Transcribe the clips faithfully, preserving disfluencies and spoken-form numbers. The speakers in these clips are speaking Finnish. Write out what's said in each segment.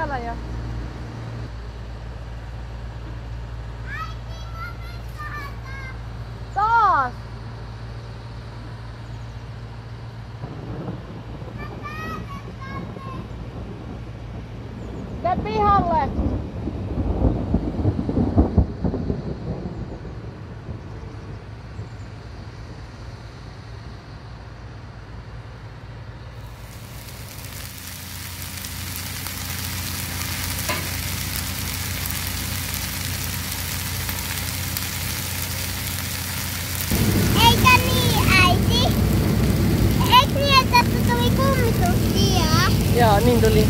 täällä jo. Taas! Tee pihalle! Joo, niin tuli.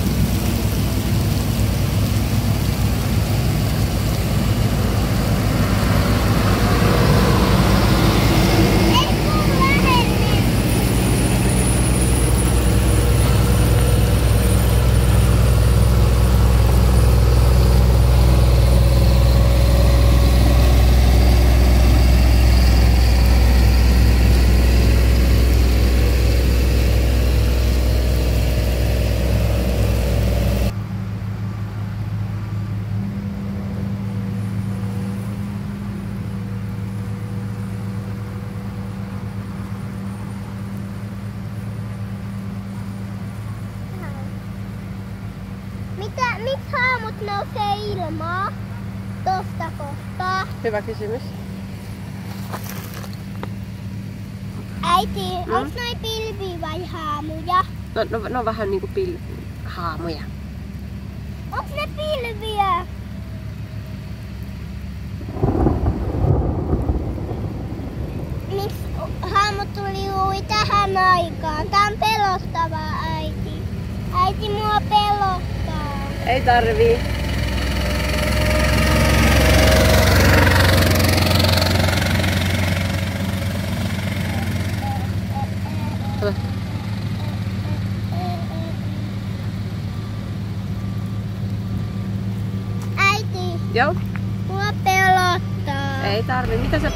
Mitä, miksi haamut nousee ilmaa tosta kohtaa? Hyvä kysymys. Äiti, hmm? onks noi pilviä vai haamuja? No, no, no vähän niinku pil... haamuja. Onks ne pilviä? Miksi haamut tuli juuri tähän aikaan? Tää on pelottavaa, äiti. Äiti, mua pelottaa. Ei tarvii. Tule. Äiti. Joo? Mua pelottaa. Ei tarvii. Mitä sä...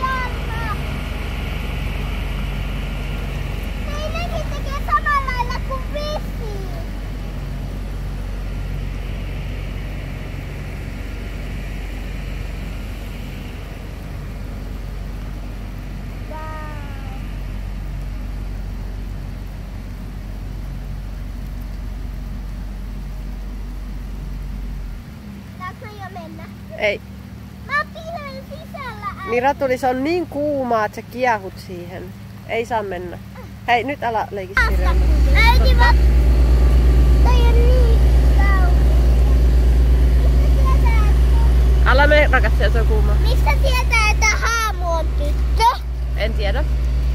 Ei. Mä oon pilven sisällä. Äiti. Niin Ratuli, se on niin kuumaa, että sä kiehut siihen. Ei saa mennä. Hei, nyt älä leiki sireenä. Äiti, mä... Toi on niin kaunis. Mistä tietää, että... Älä mene, rakas, se on kuumaa. Mistä tietää, että haamu on tyttö? En tiedä.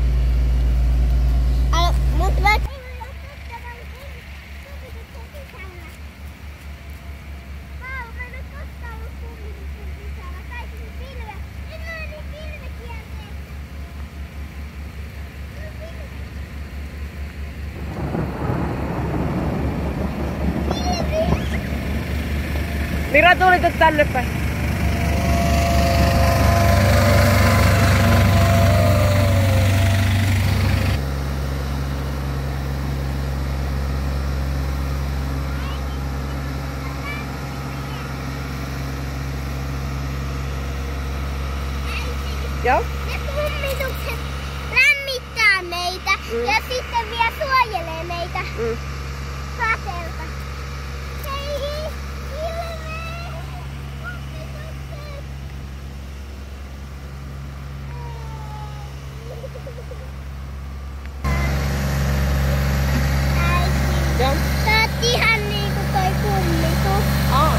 Älä, mut mä... Niin Ratuli, tuu tänne päin. Joo? Ne kummitukset lämmittää meitä mm. ja sitten vielä suojelee meitä mm. sateelta. Hei, ilme! Kummitukset! Äiti, Joo? sä oot ihan niinku toi kummitus. Aa.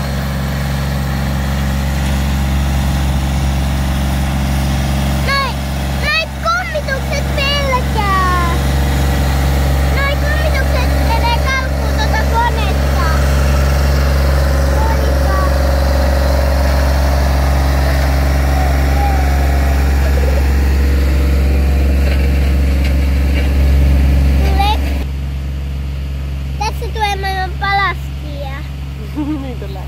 Kummitukset pelkää! Noi kummitukset menee kalkkuun tuota konetta. Monika. Tule. Tässä tulee maailman palaskia. Niin tulee.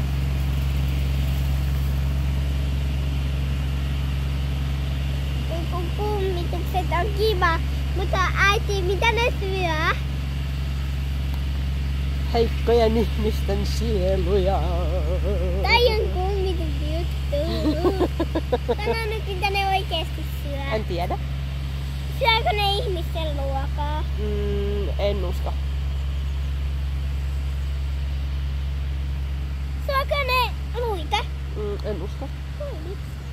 Kummitukset on kiva, mutta äiti, mitä ne syö? heikkojen ihmisten sieluja. Tai on kummitusjuttu. Sano nyt, mitä ne oikeesti syö. En tiedä. Syökö ne ihmisten ruokaa? Mm, en usko. Syökö ne luita? Mm, en usko. Oi, miksi?